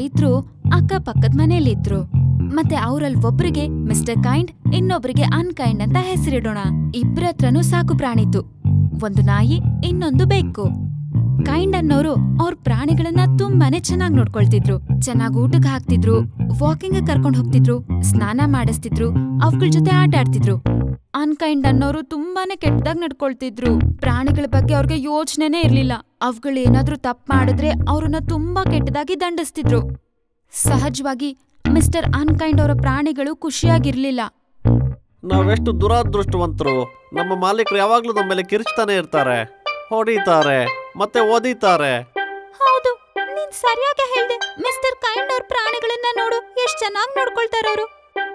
ರೈತರು ಅಕ್ಕಪಕ್ಕದ ಮನೇಲಿದ್ರು. ಮತ್ತೆ ಅವರಲ್ಲಿ ಒಬ್ರಿಗೆ ಮಿಸ್ಟರ್ ಕೈಂಡ್, ಇನ್ನೊಬ್ರಿಗೆ ಅನ್ಕೈಂಡ್ ಅಂತ ಹೆಸರಿಡೋಣ. ಇಬ್ರತ್ರನೂ ಸಾಕು ಪ್ರಾಣಿತ್ತು. ಒಂದು ನಾಯಿ, ಇನ್ನೊಂದು ಬೆಕ್ಕು. ಕೈಂಡ್ ಅನ್ನೋರು ಅವ್ರ ಪ್ರಾಣಿಗಳನ್ನ ತುಂಬಾನೇ ಚೆನ್ನಾಗಿ ನೋಡ್ಕೊಳ್ತಿದ್ರು. ಚೆನ್ನಾಗಿ ಊಟಕ್ಕೆ ಹಾಕ್ತಿದ್ರು, ವಾಕಿಂಗ್ ಕರ್ಕೊಂಡ್ ಹೋಗ್ತಿದ್ರು, ಸ್ನಾನ ಮಾಡಿಸ್ತಿದ್ರು, ಅವುಗಳ ಜೊತೆ ಆಟ ಆಡ್ತಿದ್ರು. ಅನ್ಕೈಂಡ್ ಅನ್ನೋರು ತುಂಬಾನೇ ಕೆಟ್ಟದಾಗ ನಡ್ಕೊಳ್ತಿದ್ರು. ಪ್ರಾಣಿಗಳ ಬಗ್ಗೆ ಅವ್ರಿಗೆ ಯೋಚನೆನೇ ಇರ್ಲಿಲ್ಲ. ಅವುಗಳೇನಾದ್ರೂ ತಪ್ಪು ಮಾಡಿದ್ರೆ ಅವ್ರನ್ನ ತುಂಬಾ ಕೆಟ್ಟದಾಗಿ ದಂಡಿಸ್ತಿದ್ರು. ಸಹಜವಾಗಿ ಮಿಸ್ಟರ್ ಅನ್ಕೈಂಡ್ ಅವರ ಪ್ರಾಣಿಗಳು ಖುಷಿಯಾಗಿರ್ಲಿಲ್ಲ. ನಾವೆಷ್ಟು ದುರಾದೃಷ್ಟವಂತರು. ನಮ್ಮ ಮಾಲೀಕರು ಯಾವಾಗ್ಲೂ ನಮ್ಮ ಮೇಲೆ ಕಿರ್ಚ್ತಾನೆ ಇರ್ತಾರೆ, ಹೊಡಿತಾರೆ, ಮತ್ತೆ ಓದಿತಾರೆ. ಹೌದು, ನೀನ್ ಸರಿಯಾಗಿ ಹೇಳ್ದೆ. ಮಿಸ್ಟರ್ ಕೈಂಡ್ ಅವ್ರ ಪ್ರಾಣಿಗಳನ್ನ ನೋಡು, ಎಷ್ಟ್ ಚೆನ್ನಾಗಿ ನೋಡ್ಕೊಳ್ತಾರ ಅವರು.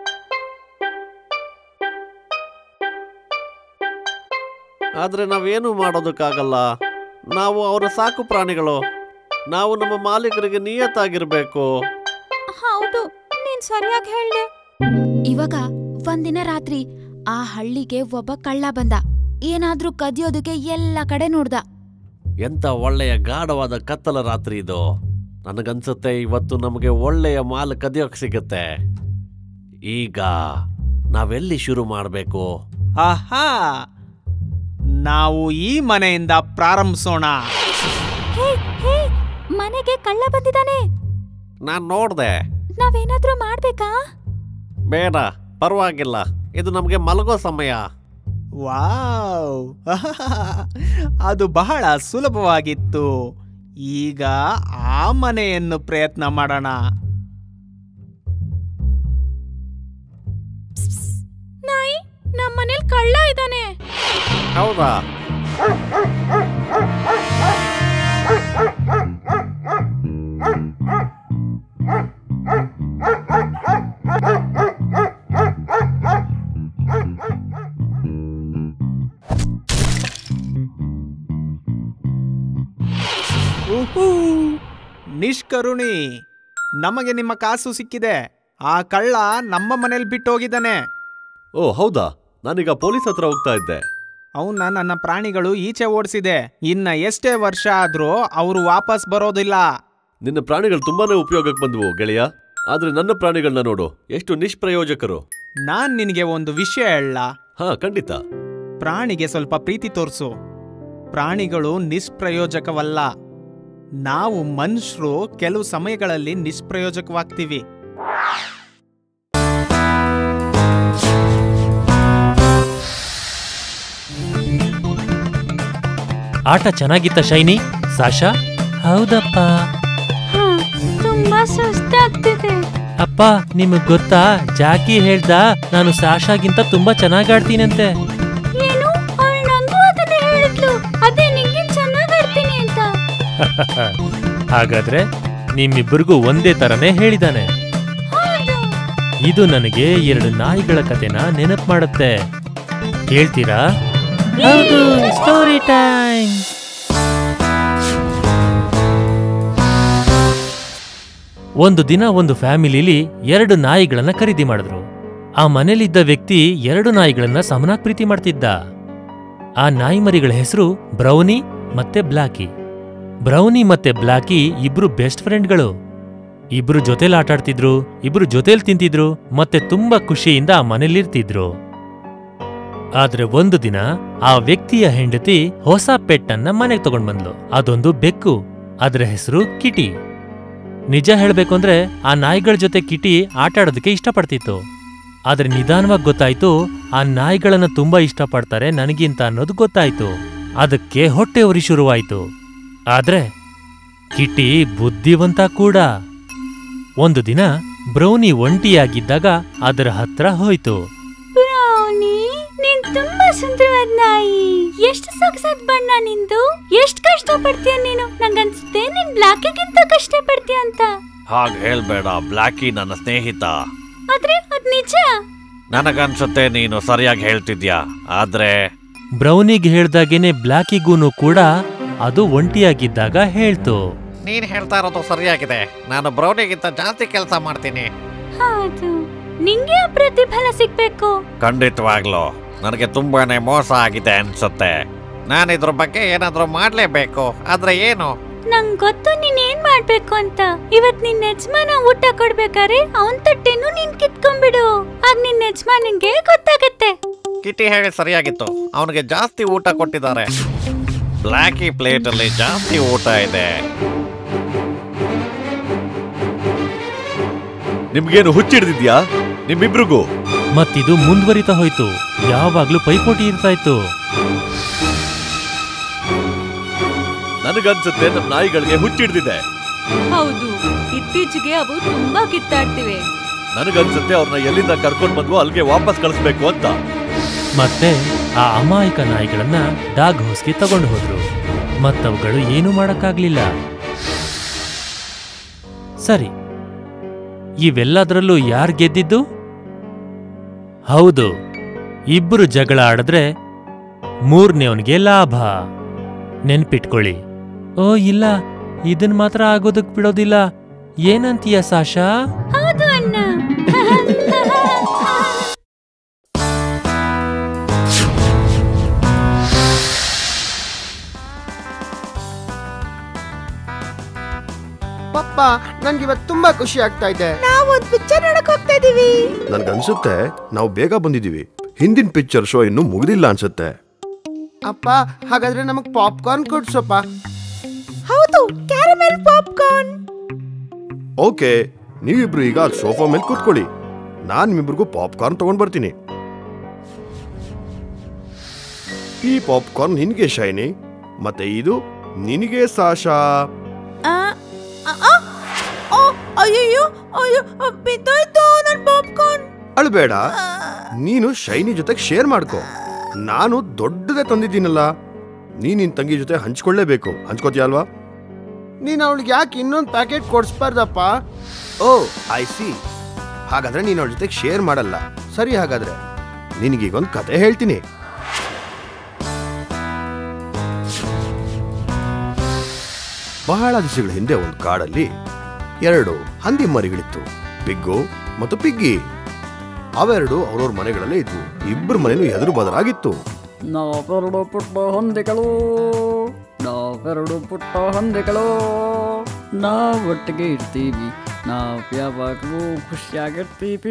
ಆದ್ರೆ ನಾವೇನು ಮಾಡೋದಕ್ಕಾಗಲ್ಲ. ನಾವು ಅವರ ಸಾಕು ಪ್ರಾಣಿಗಳು. ನಾವು ನಮ್ಮ ಮಾಲೀಕರಿಗೆ ನಿಯತ್ತಾಗಿರ್ಬೇಕು. ಹೌದು, ನೀನ್ ಸರಿಯಾಗಿ ಹೇಳ್ದೆ. ಇವಾಗ ಒಂದಿನ ರಾತ್ರಿ ಆ ಹಳ್ಳಿಗೆ ಒಬ್ಬ ಕಳ್ಳ ಬಂದ. ಏನಾದ್ರೂ ಕದಿಯೋದಕ್ಕೆ ಎಲ್ಲ ಕಡೆ ನೋಡ್ದ. ಎಂತ ಒಳ್ಳೆಯ ಗಾಢವಾದ ಕತ್ತಲ ರಾತ್ರಿ ಇದು. ನನಗನ್ಸುತ್ತೆ ಇವತ್ತು ನಮಗೆ ಒಳ್ಳೆಯ ಮಾಲ್ ಕದಿಯೋಕ್ ಸಿಗುತ್ತೆ. ಈಗ ನಾವೆಲ್ಲಿ ಶುರು ಮಾಡಬೇಕು? ಆಹಾ, ನಾವು ಈ ಮನೆಯಿಂದ ಪ್ರಾರಂಭಿಸೋಣ. ಮನೆಗೆ ಕಳ್ಳ ಬಂದಿದ್ದಾನೆ. ನಾನ್ ನೋಡ್ದೆ. ನಾವೇನಾದ್ರೂ ಮಾಡ್ಬೇಕಾ? ಬೇಡ, ಪರವಾಗಿಲ್ಲ. ಇದು ನಮಗೆ ಮಲಗೋ ಸಮಯ. ವಾವ್, ಅದು ಬಹಳ ಸುಲಭವಾಗಿತ್ತು. ಈಗ ಆ ಮನೆಯನ್ನು ಪ್ರಯತ್ನ ಮಾಡೋಣ. ನಾಯಿ, ನಮ್ಮನೇಲಿ ಕಳ್ಳ ಇದ್ದಾನೆ. ಹೌದಾ? ನಿಷ್ಕರುಣಿ, ನಮಗೆ ನಿಮ್ಮ ಕಾಸು ಸಿಕ್ಕಿದೆ. ಆ ಕಳ್ಳ ನಮ್ಮ ಮನೇಲಿ ಬಿಟ್ಟು ಹೋಗಿದ್ದಾನೆ. ಓ ಹೌದಾ? ನಾನೀಗ ಪೊಲೀಸ್ ಹತ್ರ ಹೋಗ್ತಾ ಇದ್ದೆ. ಅವನ್ನ ನನ್ನ ಪ್ರಾಣಿಗಳು ಈಚೆ ಓಡಿಸಿದೆ. ಇನ್ನ ಎಷ್ಟೇ ವರ್ಷ ಆದ್ರೂ ಅವರು ವಾಪಸ್ ಬರೋದಿಲ್ಲ. ನಿನ್ನ ಪ್ರಾಣಿಗಳು ತುಂಬಾನೇ ಉಪಯೋಗಕ್ಕೆ ಬಂದವು ಗೆಳೆಯ. ಆದ್ರೆ ನನ್ನ ಪ್ರಾಣಿಗಳನ್ನ ನೋಡು, ಎಷ್ಟು ನಿಷ್ಪ್ರಯೋಜಕರು. ನಾನ್ ನಿನಗೆ ಒಂದು ವಿಷಯ ಹೇಳ. ಹಾ, ಖಂಡಿತ. ಪ್ರಾಣಿಗೆ ಸ್ವಲ್ಪ ಪ್ರೀತಿ ತೋರಿಸು. ಪ್ರಾಣಿಗಳು ನಿಷ್ಪ್ರಯೋಜಕವಲ್ಲ. ನಾವು ಮನುಷ್ಯರು ಕೆಲವು ಸಮಯಗಳಲ್ಲಿ ನಿಷ್ಪ್ರಯೋಜಕವಾಗ್ತೀವಿ. ಆಟ ಚೆನ್ನಾಗಿತ್ತ ಶೈನಿ? ಸಾಶಾ? ಹೌದಪ್ಪ. ತುಂಬಾ ಸುಸ್ತಾಗ್ತಿದೆ. ಅಪ್ಪ, ನಿಮಗ್ ಗೊತ್ತಾ, ಜಾಕಿ ಹೇಳ್ದ ನಾನು ಸಾಶಾಗಿಂತ ತುಂಬಾ ಚೆನ್ನಾಗಿ ಆಡ್ತೀನಂತೆ. ಏನು? ಅವಳು ನಂಗೂ ಅದನ್ನೇ ಹೇಳಿದ್ಲು. ಅದೇ ನಿಂಗೆ ಚೆನ್ನಾಗಿ ಆಡ್ತೀನಿ ಅಂತ. ಹಾಗಾದ್ರೆ ನಿಮ್ಮಿಬ್ಬರಿಗೂ ಒಂದೇ ತರನೇ ಹೇಳಿದಾನೆ. ಇದು ನನಗೆ 2 ನಾಯಿಗಳ ಕಥೆನ ನೆನಪು ಮಾಡುತ್ತೆ. ಹೇಳ್ತೀರಾ? ಹೌದು, ಸ್ಟೋರಿ ಟೈಮ್. ಒಂದು ದಿನ ಒಂದು ಫ್ಯಾಮಿಲಿಲಿ 2 ನಾಯಿಗಳನ್ನ ಖರೀದಿ ಮಾಡಿದ್ರು. ಆ ಮನೇಲಿದ್ದ ವ್ಯಕ್ತಿ 2 ನಾಯಿಗಳನ್ನ ಸಮನಾಗಿ ಪ್ರೀತಿ ಮಾಡ್ತಿದ್ದ. ಆ ನಾಯಿ ಮರಿಗಳ ಹೆಸರು ಬ್ರೌನಿ ಮತ್ತೆ ಬ್ಲಾಕಿ. ಬ್ರೌನಿ ಮತ್ತೆ ಬ್ಲಾಕಿ ಇಬ್ರು ಬೆಸ್ಟ್ ಫ್ರೆಂಡ್ಗಳು. ಇಬ್ರು ಜೊತೆಲಿ ಆಟಾಡ್ತಿದ್ರು, ಇಬ್ರು ಜೊತೆಲಿ ತಿಂತಿದ್ರು, ಮತ್ತೆ ತುಂಬಾ ಖುಷಿಯಿಂದ ಆ ಮನೇಲಿರ್ತಿದ್ರು. ಆದ್ರೆ ಒಂದು ದಿನ ಆ ವ್ಯಕ್ತಿಯ ಹೆಂಡತಿ ಹೊಸ ಪೆಟ್ಟನ್ನ ಮನೆಗೆ ತಗೊಂಡ್ ಬಂದ್ಲು. ಅದೊಂದು ಬೆಕ್ಕು. ಅದ್ರ ಹೆಸರು ಕಿಟಿ. ನಿಜ ಹೇಳ್ಬೇಕು ಅಂದ್ರೆ ಆ ನಾಯಿಗಳ ಜೊತೆ ಕಿಟಿ ಆಟಾಡೋದಕ್ಕೆ ಇಷ್ಟಪಡ್ತಿತ್ತು. ಆದ್ರೆ ನಿಧಾನವಾಗಿ ಗೊತ್ತಾಯ್ತು, ಆ ನಾಯಿಗಳನ್ನ ತುಂಬಾ ಇಷ್ಟಪಡ್ತಾರೆ ನನಗಿಂತ ಅನ್ನೋದು ಗೊತ್ತಾಯ್ತು. ಅದಕ್ಕೆ ಹೊಟ್ಟೆ ಉರಿ ಶುರುವಾಯ್ತು. ಆದ್ರೆ ಕಿಟಿ ಬುದ್ಧಿವಂತ ಕೂಡ. ಒಂದು ದಿನ ಬ್ರೌನಿ ಒಂಟಿಯಾಗಿದ್ದಾಗ ಅದರ ಹತ್ರ ಹೋಯ್ತು. ಬ್ರೌನಿ, ನೀನ್ ತುಂಬಾ ಸುಂದರವಾದ ನಾಯಿ. ಎಷ್ಟು ಸೊಗಸಾದ ಬಣ್ಣ ನಿಂದು. ಎಷ್ಟು ಕಷ್ಟ ಪಡ್ತೀಯ ನೀನು. ನಂಗನ್ಸುತ್ತೆ ನೀನ್ ಬ್ಲಾಕಿಗಿಂತ ಕಷ್ಟ ಪಡ್ತೀಯ ಅಂತ. ಹಾಗೆ ಹೇಳ್ಬೇಡ, ಬ್ಲಾಕಿ ನನ್ನ ಸ್ನೇಹಿತ. ಆದ್ರೆ ಅದ್ ನಿಜ. ನನಗನ್ಸುತ್ತೆ ನೀನು ಸರಿಯಾಗಿ ಹೇಳ್ತಿದ್ಯಾ. ಆದ್ರೆ ಬ್ರೌನಿಗೆ ಹೇಳ್ದಾಗೇನೆ ಬ್ಲಾಕಿಗೂನು ಕೂಡ ಅದು ಒಂಟಿಯಾಗಿದ್ದಾಗ ಹೇಳ್ತು. ನೀನ್ ಹೇಳ್ತಾ ಇರೋದು ಸರಿಯಾಗಿದೆ. ನಾನು ಬ್ರೌನಿಗಿಂತ ಜಾಸ್ತಿ ಕೆಲಸ ಮಾಡ್ತೀನಿ. ಹೌದು, ನಿಂಗೆ ಪ್ರತಿಫಲ ಸಿಗ್ಬೇಕು. ಖಂಡಿತವಾಗ್ಲು ನನಗೆ ತುಂಬಾನೇ ಮೋಸ ಆಗಿದೆ ಅನ್ಸುತ್ತೆ. ನಾನಿದ್ರ ಬಗ್ಗೆ ಏನಾದ್ರೂ ಮಾಡ್ಲೇಬೇಕು. ಆದ್ರೆ ಏನು? ನಂಗ್ ಗೊತ್ತು ನೀನ್ ಏನ್ ಮಾಡ್ಬೇಕು ಅಂತ. ಇವತ್ ನಿನ್ ಯಜಮಾನ ಊಟ ಕೊಡ್ಬೇಕಾದ್ರೆ ಅವನ್ ತಟ್ಟೆನು ನೀನ್ ಕಿತ್ಕೊಂಡ್ಬಿಡು. ಆಗ ನಿನ್ ಯಜಮಾನಿಗೆ ಗೊತ್ತಾಗತ್ತೆ. ಕಿಟಿ ಹೇಳಿ ಸರಿಯಾಗಿತ್ತು. ಅವನಿಗೆ ಜಾಸ್ತಿ ಊಟ ಕೊಟ್ಟಿದ್ದಾರೆ. ಬ್ಲ್ಯಾಕಿ ಪ್ಲೇಟ್ ಅಲ್ಲಿ ಜಾಸ್ತಿ ಊಟ ಇದೆ. ನಿಮ್ಗೇನು ಹುಚ್ಚಿಡ್ದಿದ್ಯಾ ನಿಮ್ಮಿಬ್ರಿಗೂ? ಮತ್ತಿದು ಮುಂದುವರಿತಾ ಹೋಯ್ತು. ಯಾವಾಗ್ಲೂ ಪೈಪೋಟಿ ಇರ್ತಾ ಇತ್ತು. ನನಗನ್ಸುತ್ತೆ ನಮ್ ನಾಯಿಗಳಿಗೆ ಹುಚ್ಚಿಡ್ದಿದೆ. ಹೌದು, ಇತ್ತೀಚೆಗೆ ಅವು ತುಂಬಾ ಕಿತ್ತಾಡ್ತಿವೆ. ನನಗನ್ಸುತ್ತೆ ಅವ್ರನ್ನ ಎಲ್ಲಿಂದ ಕರ್ಕೊಂಡ್ ಬಂದ್ವೋ ಅಲ್ಲಿಗೆ ವಾಪಸ್ ಕಳಿಸ್ಬೇಕು ಅಂತ. ಮತ್ತೆ ಆ ಅಮಾಯಕ ನಾಯಿಗಳನ್ನ ಡಾಗ್ ಹೌಸ್ಗೆ ತಗೊಂಡು ಹೋದ್ರು. ಮತ್ತವುಗಳು ಏನೂ ಮಾಡಕ್ಕಾಗ್ಲಿಲ್ಲ. ಸರಿ, ಇವೆಲ್ಲದರಲ್ಲೂ ಯಾರ್ ಗೆದ್ದಿದ್ದು? ಹೌದು, ಇಬ್ರು ಜಗಳ ಆಡಿದ್ರೆ ಮೂರನೇವನ್ಗೆ ಲಾಭ. ನೆನ್ಪಿಟ್ಕೊಳ್ಳಿ. ಓ ಇಲ್ಲ, ಇದನ್ ಮಾತ್ರ ಆಗೋದಕ್ ಬಿಡೋದಿಲ್ಲ. ಏನಂತೀಯ ಸಾಶಾ? ಹೌದು ಅಣ್ಣ. ಪಪ್ಪ, ನನ್ಗೆ ಇವತ್ತು ತುಂಬಾ ಖುಷಿ ಆಗ್ತಾ ಇದೆ. ನಾವೊಂದು ಪಿಕ್ಚರ್ ನೋಡಕ್ ಹೋಗ್ತಾ ಇದೀವಿ. ನನ್ಗನ್ಸುತ್ತೆ ನಾವು ಬೇಗ ಬಂದಿದೀವಿ. ಹಿಂದಿನ ಪಿಕ್ಚರ್ ಶೋ ಇನ್ನೂ ಮುಗ್ದಿಲ್ಲ ಅನ್ಸುತ್ತೆ. ಅಪ್ಪ, ಹಾಗಾದ್ರೆ ನಮಗ್ ಪಾಪ್ಕಾರ್ನ್ ಕೊಡ್ಸಪ್ಪ. ಹೌದು, ಕ್ಯಾರಮೆಲ್ ಪಾಪ್ಕಾರ್ನ್. ಓಕೆ, ನೀವಿಬ್ರು ಈಗ ಸೋಫಾ ಮೇಲೆ ಕೂತ್ಕೊಳ್ಳಿ. ನಾನ್ ನಿಮ್ಮಿಬ್ರಿಗೂ ಪಾಪ್ಕಾರ್ನ್ ತಗೊಂಡ್ ಬರ್ತೀನಿ. ಈ ಪಾಪ್ಕಾರ್ನ್ ನಿನ್ಗೆ ಶೈನಿ, ಮತ್ತೆ ಇದು ನಿನಗೆ ಸಾಶಾ. ಅಯ್ಯೋ ಅಯ್ಯೋ, ಬಿದ್ದೋಯ್ತು ನನ್ ಪಾಪ್ಕಾರ್ನ್. ಅಳ್ಬೇಡ, ನೀನು ಶೈನಿ ಜೊತೆಗೆ ಶೇರ್ ಮಾಡ್ಕೋ. ನಾನು ದೊಡ್ಡದೇ ತಂದಿದ್ದೀನಲ್ಲ, ನೀನ್ ನಿನ್ ತಂಗಿ ಜೊತೆ ಹಂಚ್ಕೊಳ್ಳೇಬೇಕು. ಹಂಚ್ಕೋತೀಯ ಅಲ್ವಾ? ನೀನ್ ಅವಳಿಗೆ ಯಾಕೆ ಇನ್ನೊಂದು ಪ್ಯಾಕೆಟ್ ಕೊಡ್ಸ್ಬಾರ್ದಪ್ಪ? Oh I see. ಹಾಗಾದ್ರೆ ನೀನ್ ಅವಳ ಜೊತೆಗೆ ಶೇರ್ ಮಾಡಲ್ಲ. ಸರಿ, ಹಾಗಾದ್ರೆ ನಿನಗೀಗೊಂದು ಕತೆ ಹೇಳ್ತೀನಿ. ಬಹಳ ದಿವಸಗಳ ಹಿಂದೆ ಒಂದು ಕಾಡಲ್ಲಿ 2 ಹಂದಿ ಮರಿಗಳಿತ್ತು, ಪಿಗ್ಗು ಮತ್ತು ಪಿಗ್ಗಿ. ಅವೆರಡು ಅವ್ರವ್ರ ಮನೆಗಳಲ್ಲೇ ಇದ್ವು. ಇಬ್ಬರು ಮನೆಯೂ ಎದುರು ಬದಲಾಗಿತ್ತು. ನಾವೆರಡು ಪುಟ್ಟ ಹಂದಿಗಳು, ನಾವೆರಡು ಪುಟ್ಟ ಹಂದಿಗಳು, ನಾವೊಟ್ಟಿಗೆ ಇರ್ತೀವಿ, ನಾವ್ ಯಾವಾಗಲೂ ಖುಷಿಯಾಗಿರ್ತೀವಿ.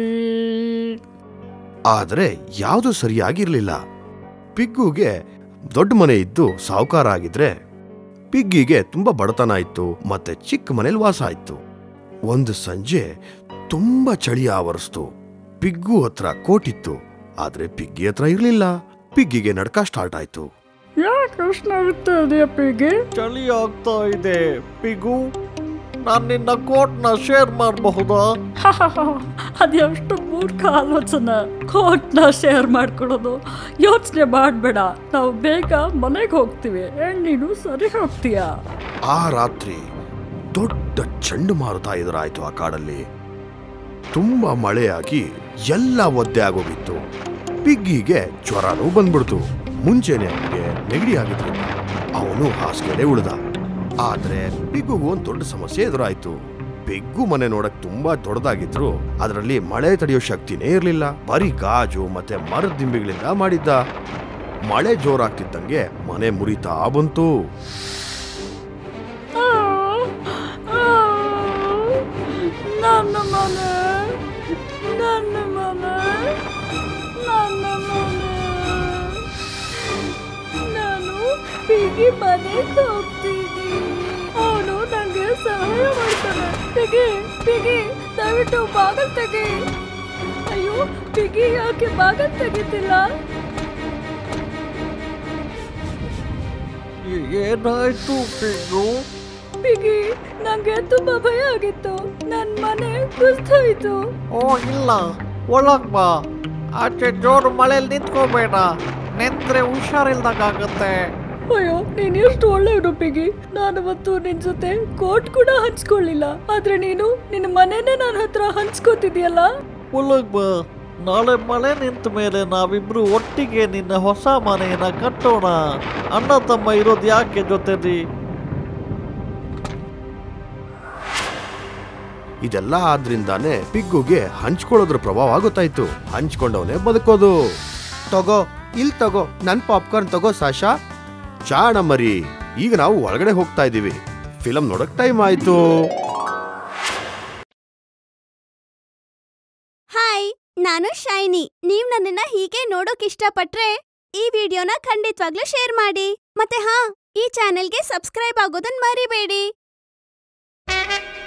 ಆದರೆ ಯಾವುದು ಸರಿಯಾಗಿರ್ಲಿಲ್ಲ. ಪಿಗ್ಗುಗೆ ದೊಡ್ಡ ಮನೆ ಇದ್ದು ಸಾಹುಕಾರ ಆಗಿದ್ರೆ, ಪಿಗ್ಗಿಗೆ ತುಂಬಾ ಬಡತನ ಇತ್ತು ಮತ್ತೆ ಚಿಕ್ಕ ಮನೇಲಿ ವಾಸ ಆಯ್ತು. ಒಂದು ಸಂಜೆ ತುಂಬಾ ಚಳಿ ಆವರಿಸ್ತು. ಪಿಗ್ಗು ಹತ್ರ ಕೋಟಿತ್ತು, ಆದ್ರೆ ಪಿಗ್ಗಿ ಹತ್ರ ಇರ್ಲಿಲ್ಲ. ಪಿಗ್ಗಿಗೆ ನಡ್ಕ ಸ್ಟಾರ್ಟ್ ಆಯ್ತು. ಯಾಕೆ ಇದೆಯಾ ಪಿಗ್ಗಿ? ಚಳಿ ಆಗ್ತಾ ಇದೆ ಪಿಗು, ನಾನು ನಿನ್ನ ಕೋಟ್ನ ಶೇರ್ ಮಾಡಬಹುದಾ? ಅದೆಷ್ಟು ಮೂರ್ಖ ಆಲೋಚನೆ. ಕೋಟ್ನ ಶೇರ್ ಮಾಡ್ಕೊಡೋದು ಯೋಚನೆ ಮಾಡಬೇಡ. ನಾವು ಬೇಗ ಮನೆಗೆ ಹೋಗ್ತೀವಿ, ನೀನು ಸರಿ ಹೋಗ್ತೀಯ. ಆ ರಾತ್ರಿ ದೊಡ್ಡ ಚಂಡಮಾರುತ ಎದುರಾಯ್ತು. ಆ ಕಾಡಲ್ಲಿ ತುಂಬಾ ಮಳೆಯಾಗಿ ಎಲ್ಲ ಒದ್ದೆ ಆಗೋಗಿತ್ತು. ಪಿಗ್ಗಿಗೆ ಜ್ವರನೂ ಬಂದ್ಬಿಡ್ತು. ಮುಂಚೆನೆ ಅವನಿಗೆ ನೆಗಡಿ ಆಗಿದ್ರಿಂದ ಅವನು ಹಾಸಿಗೆಲೆ ಉಳಿದ. ಆದ್ರೆ ಪಿಗ್ಗುಗೂ ಒಂದು ದೊಡ್ಡ ಸಮಸ್ಯೆ ಎದುರಾಯ್ತು. ಪಿಗ್ಗು ಮನೆ ನೋಡಕ್ ತುಂಬಾ ದೊಡ್ಡದಾಗಿದ್ರು ಅದರಲ್ಲಿ ಮಳೆ ತಡೆಯೋ ಶಕ್ತಿನೇ ಇರ್ಲಿಲ್ಲ. ಬರೀ ಗಾಜು ಮತ್ತೆ ಮರದ ದಿಂಬಿಗಳಿಂದ ಮಾಡಿದ್ದ. ಮಳೆ ಜೋರಾಗ್ತಿದ್ದಂಗೆ ಮನೆ ಮುರಿತಾ ಬಂತು. ನನ್ನ ಮನೆ, ನನ್ನ ಮನೆ, ನನ್ನ ಮನೆ. ನಾನು ಪಿಗ್ಗಿ ಮನೆಗೆ ಹೋಗ್ತೀನಿ. ಅವನು ನಂಗೆ ಸಹಾಯ ಮಾಡ್ತಾನೆ. ಪಿಗ್ಗಿ, ಪಿಗ್ಗಿ, ದಯವಿಟ್ಟು ಬಾಗಲ್ ತೆಗಿ. ಅಯ್ಯೋ ಪಿಗ್ಗಿ, ಯಾಕೆ ಬಾಗಲ್ ತೆಗಿತಿಲ್ಲ? ಏನಾಯ್ತು ಪಿಗ್ಗು? ಪಿಗ್ಗಿ, ನಂಗೆ ತುಂಬಾ ಭಯ ಆಗಿತ್ತು. ನನ್ ಮನೆ ಕುಸಿದೋಯ್ತು. ಓ ಇಲ್ಲ, ಒಳಗ್ ಬಾ. ಆಚೆ ಜೋರು ಮಳೆಯಲ್ಲಿ ನಿಂತ್ಕೋಬೇಡ, ನಿಂತ್ರೆ ಹುಷಾರಿಲ್ದಾಗತ್ತೆ. ಅಯ್ಯೋ, ನೀನ್ ಎಷ್ಟು ಒಳ್ಳೆಯದು ಪಿಗ್ಗಿ. ನಾನವತ್ತು ನಿನ್ ಜೊತೆ ಕೋಟ್ ಕೂಡ ಹಂಚ್ಕೊಳ್ಳಿಲ್ಲ, ಆದ್ರೆ ನೀನು ನಿನ್ನ ಮನೆನೇ ನನ್ನ ಹತ್ರ ಹಂಚ್ಕೋತಿದ್ಯಲ್ಲ. ಒಳಗ್ ಬಾ. ನಾಳೆ ಮಳೆ ನಿಂತ ಮೇಲೆ ನಾವಿಬ್ರು ಒಟ್ಟಿಗೆ ನಿನ್ನ ಹೊಸ ಮನೆಯನ್ನ ಕಟ್ಟೋಣ. ಅಣ್ಣ ತಮ್ಮ ಇರೋದು ಯಾಕೆ ಜೊತೆಲಿ? ಇದೆಲ್ಲ ಆದ್ರಿಂದಾನೇ ಪಿಗ್ಗುಗೆ ಹಂಚ್ಕೊಳ್ಳೋದ್ರ ಪ್ರಭಾವ ಗೊತ್ತಾಯ್ತು. ಹಂಚ್ಕೊಂಡವನೇ ಬದುಕೋದು. ತಗೋ, ಇಲ್ ತಗೋ, ನನ್ ಪಾಪ್ಕಾರ್ನ್ ತಗೋ ಸಾಶಾ. ಚಾಣ ಮರಿ, ಈಗ ನಾವು ಒಳಗಡೆ ಹೋಗ್ತಾ ಇದೀವಿ. ಫಿಲಂ ನೋಡಕ್ ಟೈಮ್ ಆಯ್ತು. ಹಾಯ್, ನಾನು ಶೈನಿ. ನೀವ್ ನನ್ನನ್ನ ಹೀಗೆ ನೋಡೋಕ್ ಇಷ್ಟಪಟ್ರೆ ಈ ವಿಡಿಯೋನ ಖಂಡಿತವಾಗ್ಲೂ ಶೇರ್ ಮಾಡಿ. ಮತ್ತೆ ಈ ಚಾನೆಲ್ಗೆ ಸಬ್ಸ್ಕ್ರೈಬ್ ಆಗೋದನ್ನ ಮರಿಬೇಡಿ.